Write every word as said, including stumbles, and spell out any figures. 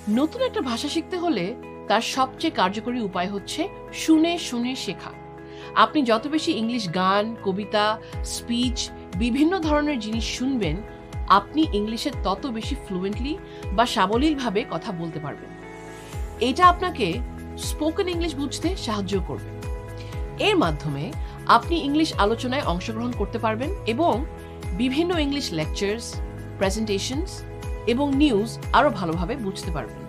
নতুন একটা ভাষা শিখতে হলে তার সবচেয়ে কার্যকরী উপায় হচ্ছে শুনে শুনে শেখা। আপনি যত বেশি ইংলিশ গান, কবিতা, স্পিচ, বিভিন্ন ধরনের জিনিস শুনবেন, আপনি ইংলিশে তত বেশি ফ্লুয়েন্টলি বা সাবলীলভাবে কথা বলতে পারবেন। এটা আপনাকে স্পোকেন ইংলিশ বুঝতে সাহায্য করবে। এর মাধ্যমে আপনি ইংলিশ আলোচনায় অংশগ্রহণ করতে পারবেন এবং বিভিন্ন ইংলিশ লেকচার্স, প্রেজেন্টেশনস এবং নিউজ আরও ভালোভাবে বুঝতে পারবেন।